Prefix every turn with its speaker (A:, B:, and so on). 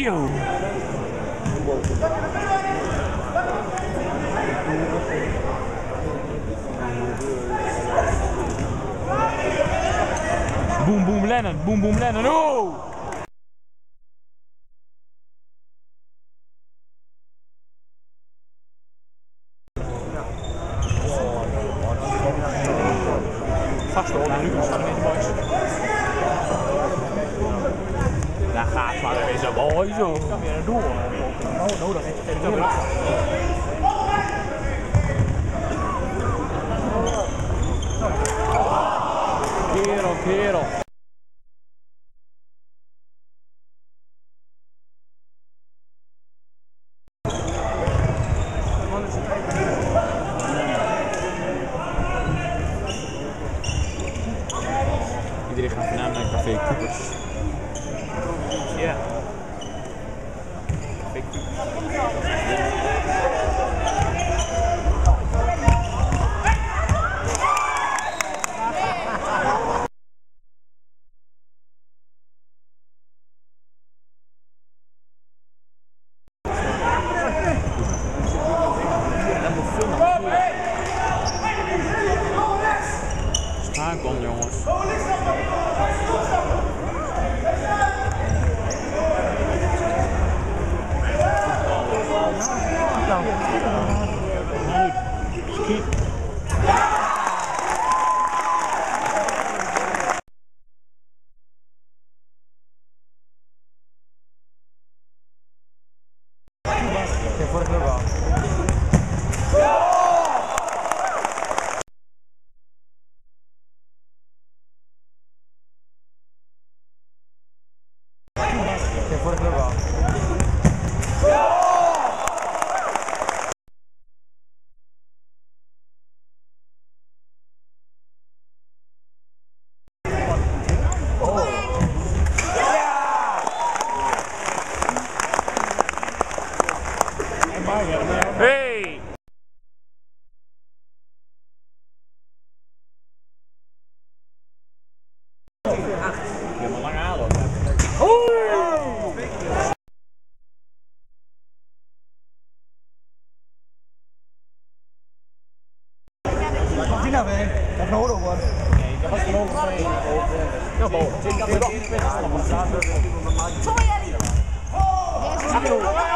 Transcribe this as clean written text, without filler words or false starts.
A: joh. Boom boom Lennon, boom boom Lennon. Oh! Vaste op nu, staan in de boys. Daar gaat maar weer zo mooi zo. Ik kan weer een doel. Oh, nodig heeft het weer. Kerel. Iedereen gaat voornamelijk naar Café Coopers. Ja. Café Coopers. Schaakbal jongens. Skiet. Voor de club. Voor de club. Hey! Je moet lang halen. Wat die nou weer? Dat nodig wordt. Nee, ik heb het gewoon gezegd. Ja, boven. Ik heb het nog niet.